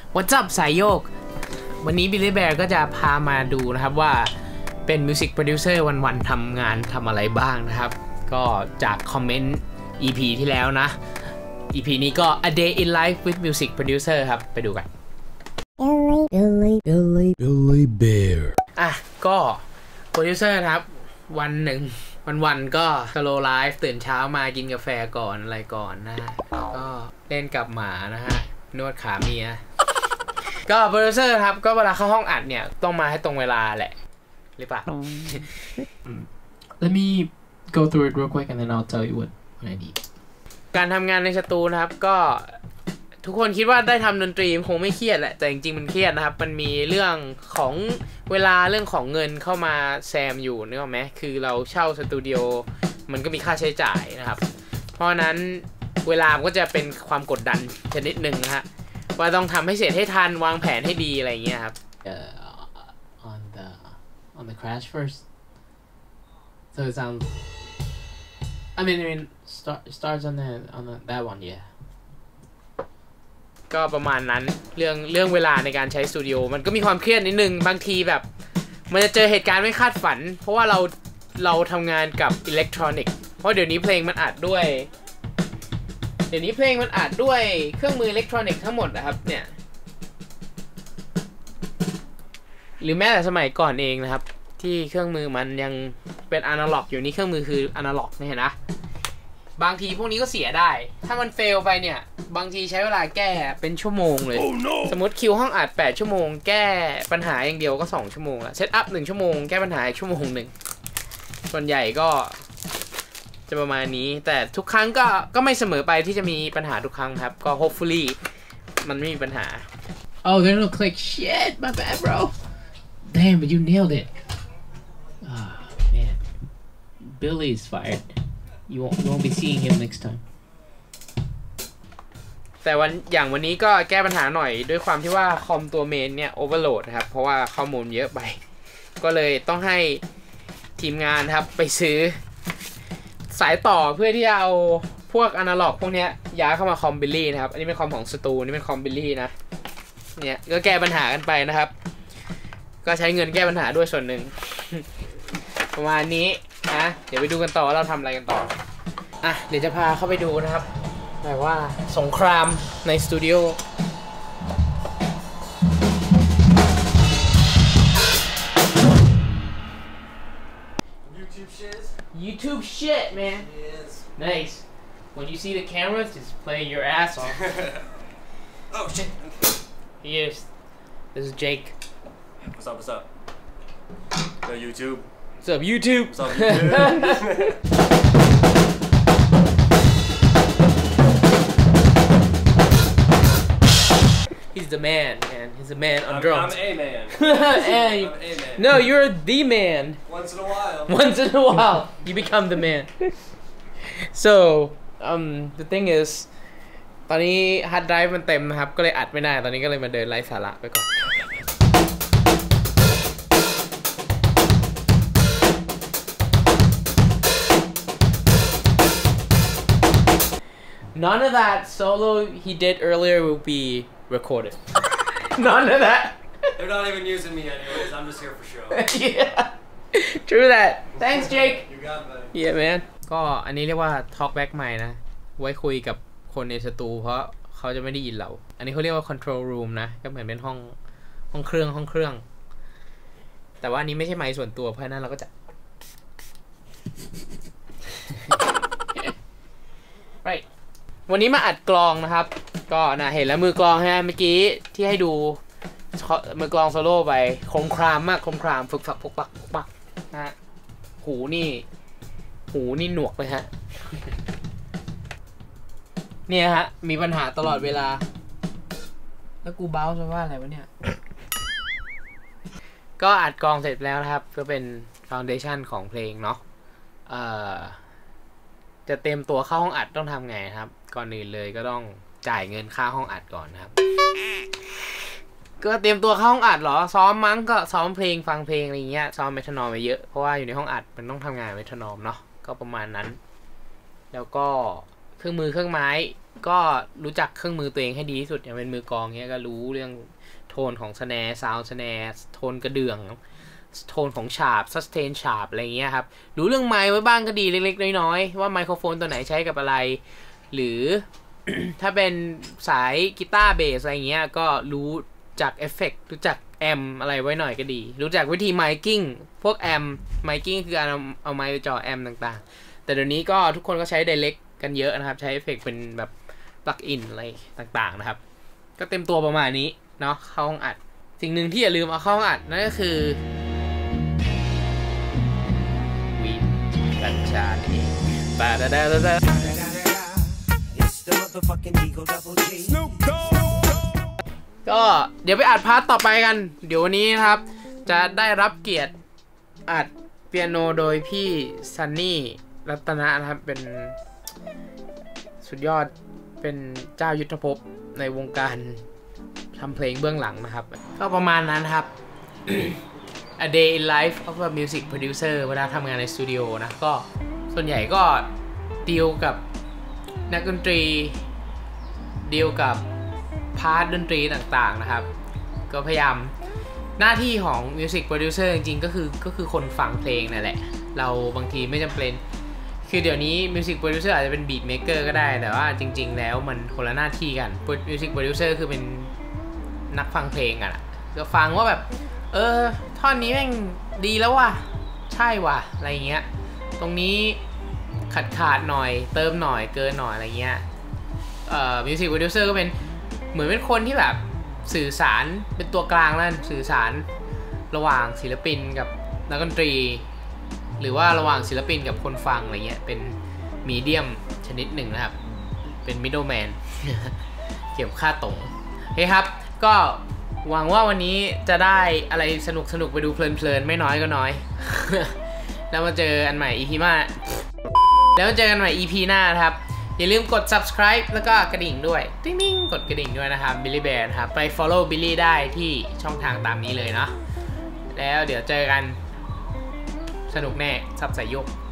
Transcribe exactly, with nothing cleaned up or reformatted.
What's up สายโยกวันนี้ Billy Bear ก็จะพามาดูนะครับว่าเป็นมิวสิกโปรดิวเซอร์วันๆทำงานทำอะไรบ้างนะครับก็จากคอมเมนต์ อี พี ที่แล้วนะ อี พี นี้ก็ A Day in Life with Music Producer ครับไปดูกัน Billy Billy Billy Billy Bear อ่ะก็โปรดิวเซอร์ครับวันหนึ่งวันๆก็สโลว์ไลฟ์ตื่นเช้ามากินกาแฟก่อนอะไรก่อนนะฮะก็เล่นกับหมานะฮะนวดขาเมียก็โปรดิวเซอร์ครับก็เวลาเข้าห้องอัดเนี่ยต้องมาให้ตรงเวลาแหละหรือเปล่า Let me go through it real quick and then I'll tell you what what I need การทำงานในสตูนะครับก็ทุกคนคิดว่าได้ทำดนตรีคงไม่เครียดแหละแต่จริงๆมันเครียดนะครับมันมีเรื่องของเวลาเรื่องของเงินเข้ามาแซมอยู่นึกออกไหมคือเราเช่าสตูดิโอมันก็มีค่าใช้จ่ายนะครับเพราะนั้นเวลาก็จะเป็นความกดดันชนิดหนึ่งนะฮะว่าต้องทำให้เสร็จให้ทันวางแผนให้ดีอะไรอย่างเงี้ยครับ uh, on the on the crash first so it sounds I mean I mean start starts on the on the that one yeah ก็ประมาณนั้นเรื่องเรื่องเวลาในการใช้สตูดิโอมันก็มีความเครียดนิดนึงบางทีแบบมันจะเจอเหตุการณ์ไม่คาดฝันเพราะว่าเราเราทำงานกับอิเล็กทรอนิกส์เพราะเดี๋ยวนี้เพลงมันอัดด้วยเดี๋ยวนี้เพลงมันอัดด้วยเครื่องมืออิเล็กทรอนิกส์ทั้งหมดนะครับเนี่ยหรือแม้แต่สมัยก่อนเองนะครับที่เครื่องมือมันยังเป็นอนาล็อกอยู่นี่เครื่องมือคืออนาล็อกเนี่ยนะบางทีพวกนี้ก็เสียได้ถ้ามันเฟลไปเนี่ยบางทีใช้เวลาแก้เป็นชั่วโมงเลย oh, no. สมมติคิวห้องอัดแปดชั่วโมงแก้ปัญหาอย่างเดียวก็สองชั่วโมงละเซตอัพหนึ่งชั่วโมงแก้ปัญหาอีกชั่วโมงหนึ่งส่วนใหญ่ก็จะประมาณนี้แต่ทุกครั้งก็ก็ไม่เสมอไปที่จะมีปัญหาทุกครั้งครับก็ hopefully มันไม่มีปัญหา Oh there's no click shit my bad bro damn but you nailed it ah man Billy's fired you won't, you won't be seeing him next time แต่วันอย่างวันนี้ก็แก้ปัญหาหน่อยด้วยความที่ว่าคอมตัวเมนเนี่ยโอเวอร์โหลดนะครับเพราะว่าข้อมูลเยอะไปก็เลยต้องให้ทีมงานครับไปซื้อสายต่อเพื่อที่จะเอาพวกอนาล็อกพวกนี้ย้ายเข้ามาคอมบิลลี่นะครับอันนี้เป็นคอมของสตูนี่เป็นคอมบิลลี่นะเนี่ยก็แก้ปัญหากันไปนะครับก็ใช้เงินแก้ปัญหาด้วยส่วนหนึ่ง ประมาณนี้นะเดี๋ยวไปดูกันต่อว่าเราทำอะไรกันต่ออ่ะเดี๋ยวจะพาเข้าไปดูนะครับแบบว่าสงครามในสตูดิโอ YouTube shit YouTube shit man yes nice when you see the cameras just play your ass off oh shit yes this is Jake what's up what's up the YouTube what's up YouTube what's up YouTube He's the man, man. He's the man on I'm, drums. I'm a man. and I'm a man. No, you're the man. Once in a while. Once in a while, you become the man. So, um, the thing is, ตอนนี้ฮาร์ดไดรฟ์มันเต็มนะครับก็เลยอัดไม่ได้ตอนนี้ก็เลยมาเดินไร้สาระไปก่อน None of that solo he did earlier will be recorded. None of that. They're not even using me anyways. I'm just here for show. Yeah. True that. Thanks, Jake. You got it, buddy. Yeah, man. ก็อันนี้เรียกว่า talk back ใหม่นะไว้คุยกับคนในสตูเพราะเขาจะไม่ได้ยินเราอันนี้เขาเรียกว่า control room นะก็เหมือนเป็นห้องห้องเครื่องห้องเครื่องแต่ว่าอันนี้ไม่ใช่ไมค์ส่วนตัวเพราะนั้นเราก็จะ right วันนี้มาอัดกลองนะครับก็นะเห็นแล้วมือกลองฮะเมื่อกี้ที่ให้ดูมือกลองโซโล่ไปคมครามมากคมครามฝึกฝักปุกปักปุกปักนะฮะหูนี่หูนี่หนวกเลยฮะ เนี่ยฮะมีปัญหาตลอดเวลาแล้วกูเบ้าจะว่าอะไรวะเนี่ย ก็อัดกลองเสร็จแล้วนะครับก็เป็นฟาวเดชั่นของเพลงเนาะเอ่อจะเต็มตัวเข้าห้องอัดต้องทำไงครับก่อนอื่นเลยก็ต้องจ่ายเงินค่าห้องอัดก่อนนะครับก็เตรียมตัวเข้าห้องอัดเหรอซ้อมมั้งก็ซ้อมเพลงฟังเพลงอะไรเงี้ยซ้อมเมทานอมไปเยอะเพราะว่าอยู่ในห้องอัดมันต้องทำงานเมทานอมเนาะก็ประมาณนั้นแล้วก็เครื่องมือเครื่องไม้ก็รู้จักเครื่องมือตัวเองให้ดีที่สุดอย่างเป็นมือกลองเนี้ยก็รู้เรื่องโทนของสแนร์ซาวด์สแนร์โทนกระเดื่องโทนของฉาบซัสเทนฉาบอะไรเงี้ยครับรู้เรื่องไมค์ไว้บ้างก็ดีเล็กๆน้อยๆว่าไมโครโฟนตัวไหนใช้กับอะไรหรือ ถ้าเป็นสายกีตาร์เบสอะไรเงี้ยก็รู้จักเอฟเฟกต์รู้จักแอมอะไรไว้หน่อยก็ดีรู้จักวิธีไมกิ้งพวกแอมไมกิ้งคือการเอาเอาไมค์ไปจ่อแอมต่างๆแต่เดี๋ยวนี้ก็ทุกคนก็ใช้ไดเรกกันเยอะนะครับใช้เอฟเฟกต์เป็นแบบปลั๊กอินอะไรต่างๆนะครับก็เต็มตัวประมาณนี้เนาะเข้าห้องอัดสิ่งหนึ่งที่อย่าลืมเอาเข้าห้องอัดนั่นก็คือวีดกัญชาเองปาดาดาดาดาก็เดี๋ยวไปอัดพาร์ทต่อไปกันเดี๋ยววันนี้นะครับจะได้รับเกียรติอัดเปียโนโดยพี่ซันนี่รัตนะนะครับเป็นสุดยอดเป็นเจ้ายุทธภพในวงการทำเพลงเบื้องหลังนะครับก็ประมาณนั้นครับ A day in life of a music producer เวลาทำงานในสตูดิโอนะก็ส่วนใหญ่ก็ดีลกับนักดนตรีดีลกับพาร์ทดนตรีต่างๆนะครับก็พยายามหน้าที่ของ Music Producer จริงๆก็คือก็คือคนฟังเพลงนั่นแหละเราบางทีไม่จำเป็นคือเดี๋ยวนี้ Music Producer อาจจะเป็น Beat Maker ก็ได้แต่ว่าจริงๆแล้วมันคนละหน้าที่กัน Music Producer คือเป็นนักฟังเพลงอ่ะก็ฟังว่าแบบเออท่อนนี้แม่งดีแล้วว่ะใช่ว่ะอะไรเงี้ยตรงนี้ขาดขาดหน่อยเติมหน่อยเกินหน่อยอะไรเงี้ยเอ่อ Music Producer ก็เป็นเหมือนเป็นคนที่แบบสื่อสารเป็นตัวกลางนั่นสื่อสารระหว่างศิลปินกับนักดนตรีหรือว่าระหว่างศิลปินกับคนฟังอะไรเงี้ยเป็นมีเดียมชนิดหนึ่งนะครับเป็นมิดเดิลแมน เกี่ยวค่าตรงเฮ้ยครับก็หวังว่าวันนี้จะได้อะไรสนุกสนุกไปดูเพลินๆไม่น้อยก็น้อย แล้วมาเจออันใหม่ อี พี หน้าแล้วมาเจอกันใหม่ อี พี หน้านะครับอย่าลืมกด subscribe แล้วก็กระดิ่งด้วยติ๊งๆกดกระดิ่งด้วยนะครับ Billy Bear ครับไป follow Billy ได้ที่ช่องทางตามนี้เลยเนาะแล้วเดี๋ยวเจอกันสนุกแน่ซับสายยก